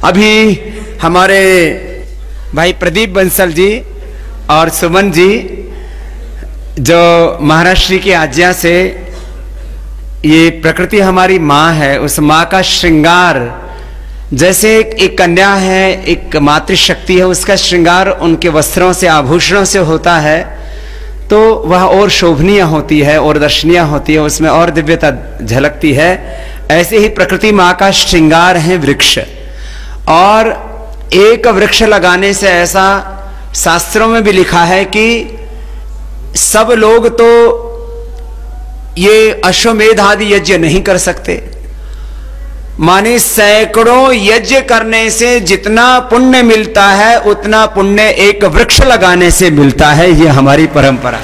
अभी हमारे भाई प्रदीप बंसल जी और सुमन जी जो महाराष्ट्र की आज्ञा से, ये प्रकृति हमारी माँ है, उस माँ का श्रृंगार जैसे एक कन्या है, एक मातृशक्ति है, उसका श्रृंगार उनके वस्त्रों से, आभूषणों से होता है तो वह और शोभनीय होती है और दर्शनीय होती है, उसमें और दिव्यता झलकती है। ऐसे ही प्रकृति माँ का श्रृंगार है वृक्ष। और एक वृक्ष लगाने से, ऐसा शास्त्रों में भी लिखा है कि सब लोग तो ये अश्वमेध आदि यज्ञ नहीं कर सकते, माने सैकड़ों यज्ञ करने से जितना पुण्य मिलता है उतना पुण्य एक वृक्ष लगाने से मिलता है, ये हमारी परंपरा।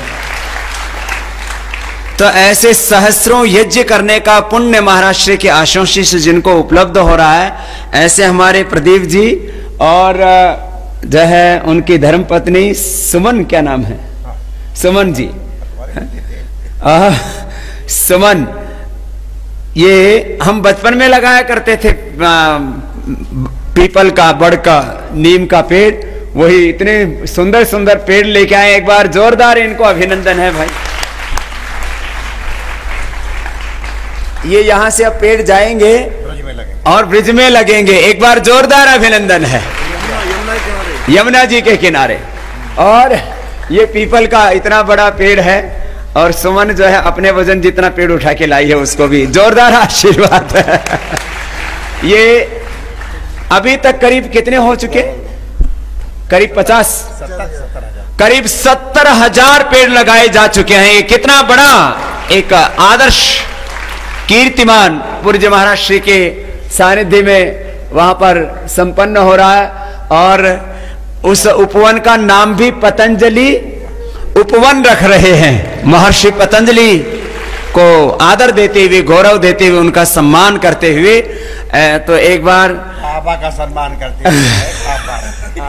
तो ऐसे सहस्रों यज्ञ करने का पुण्य महाराष्ट्र के आशीष जिनको उपलब्ध हो रहा है, ऐसे हमारे प्रदीप जी और जो है उनकी धर्मपत्नी सुमन, क्या नाम है, सुमन जी, सुमन, ये हम बचपन में लगाया करते थे पीपल का, बड़ का, नीम का पेड़, वही इतने सुंदर सुंदर पेड़ लेके आए। एक बार जोरदार इनको अभिनंदन है भाई। ये यहां से अब पेड़ जाएंगे और ब्रिज में लगेंगे, एक बार जोरदार अभिनंदन है यमुना जी के किनारे। और ये पीपल का इतना बड़ा पेड़ है और सुमन जो है अपने वजन जितना पेड़ उठा के लाई है, उसको भी जोरदार आशीर्वाद है। ये अभी तक करीब कितने हो चुके, करीब 50, करीब 70,000 पेड़ लगाए जा चुके हैं। ये कितना बड़ा एक आदर्श कीर्तिमान पूज्य महाराष्ट्र के सानिध्य में वहां पर संपन्न हो रहा है। और उस उपवन का नाम भी पतंजलि उपवन रख रहे हैं। महर्षि पतंजलि को आदर देते हुए, गौरव देते हुए, उनका सम्मान करते हुए, तो एक बार बाबा का सम्मान करते हुए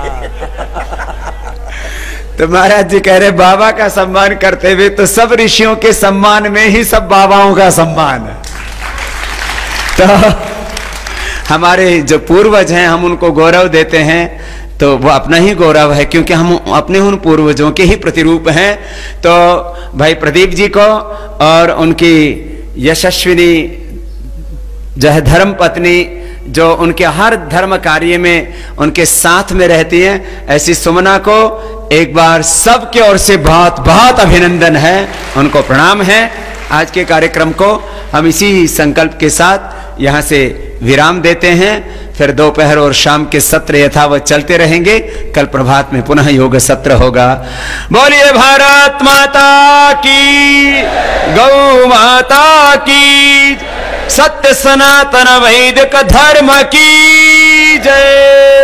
तो महाराज जी कह रहे बाबा का सम्मान करते हुए, तो सब ऋषियों के सम्मान में ही सब बाबाओं का सम्मान है। तो हमारे जो पूर्वज हैं हम उनको गौरव देते हैं, तो वो अपना ही गौरव है, क्योंकि हम अपने उन पूर्वजों के ही प्रतिरूप हैं। तो भाई प्रदीप जी को और उनकी यशस्विनी जो है धर्म पत्नी, जो उनके हर धर्म कार्य में उनके साथ में रहती हैं, ऐसी सुमना को एक बार सबके ओर से बहुत बहुत अभिनंदन है, उनको प्रणाम है। आज के कार्यक्रम को हम इसी संकल्प के साथ यहाँ से विराम देते हैं। फिर दोपहर और शाम के सत्र यथावत चलते रहेंगे। कल प्रभात में पुनः योग सत्र होगा। बोलिए भारत माता की, गौ माता की, सत्य सनातन वैदिक धर्म की जय।